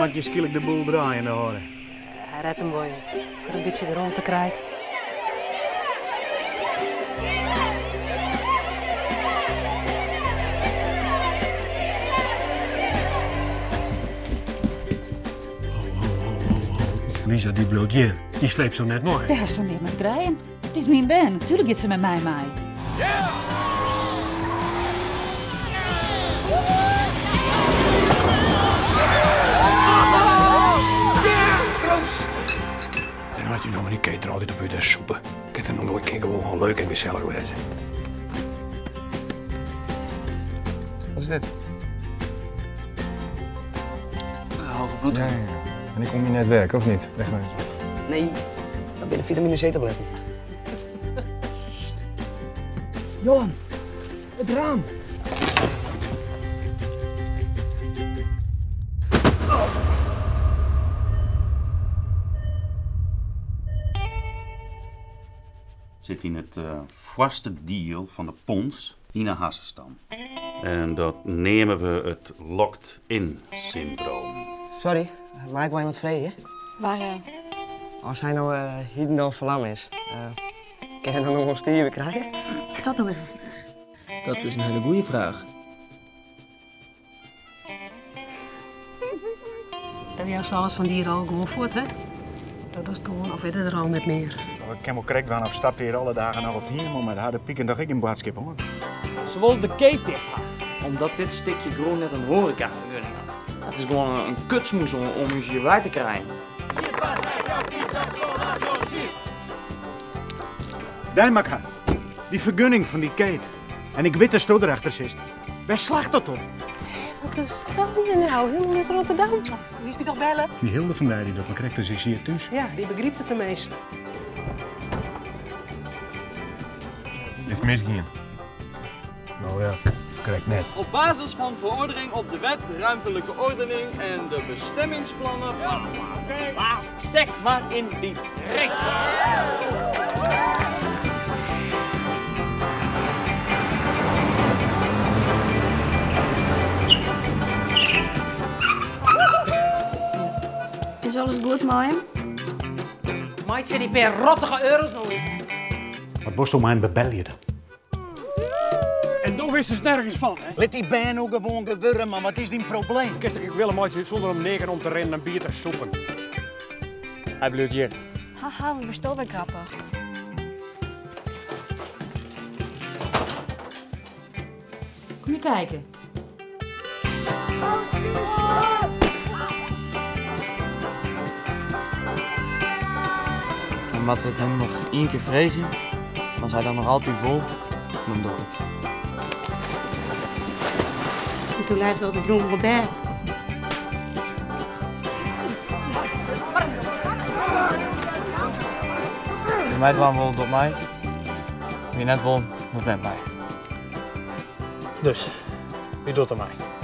moet je skielik de boel draaien horen. Hij redt hem wel. Ik heb een beetje de rond te krijgen. Lisa, die bloot je. Die sleept zo net mooi. Daar heeft ze niet met krijgen. Het is mijn band. Natuurlijk gaat ze met mij mee. En wat je nou niet kijkt er altijd op de soepen. Ik heb er nog nooit gewoon leuk en gezellig wezen. Wat is dit? Halve bloed. Ja. En ik kom je net werken, of niet? Wegwezen. Nee, dat ben de vitamine C-tabletten. Johan, het raam. Zit in het vaste deel van de pons in een hassenstam. En dat nemen we het locked-in-syndroom. Sorry, maar ik wil je wat vreden. Waar? Als hij nou hier dan verlam is, kan je dan nog een stier krijgen? Wat dat nou even vraag? Dat is een hele goede vraag. Dat juist alles van dieren al gewoon voort, hè? Dat is het gewoon, of weet er al net meer. Ik ken wel correct van of stapt hier alle dagen nog op hier, maar met harde pieken dat ik in Bradskip hoor. Ze wilden de kate dicht houden, omdat dit stukje groen net een horecavergunning had. Het is gewoon een kutsmoes om je hierbij te krijgen. Dijmakha, die vergunning van die Kate. En ik weet dat je erachter zit. Waar slacht dat op? Wat is dat hier nou? Helemaal uit Rotterdam. Wie is me toch bellen? Die Hilde van mij die dat me correct is hier thuis. Ja, die begrijpt het de meeste. Heeft misgingen. Nou ja, correct net. Op basis van verordening op de wet ruimtelijke ordening en de bestemmingsplannen. Stek maar in die ring. Is alles goed, Maya? Maait je die per rottige euro's nog niet? Wat was om mij bebellen? En daar wisten ze nergens van, hè? Let die band ook gewoon gewurren, man. Wat is die probleem? Ik wist dat ik wel een maatje zonder om negen om te rennen en bier te soepen. Hij bloot hier. Haha, we bestel weer grappig. Kom je kijken? En wat we het hem nog één keer vrezen, als hij dan nog altijd vol, dan doe ik het. En toen luisterde altijd dronken op bed. Wie mij dwaan wil, tot mij. Wie net wil, moet met mij. Dus, wie doet er mij?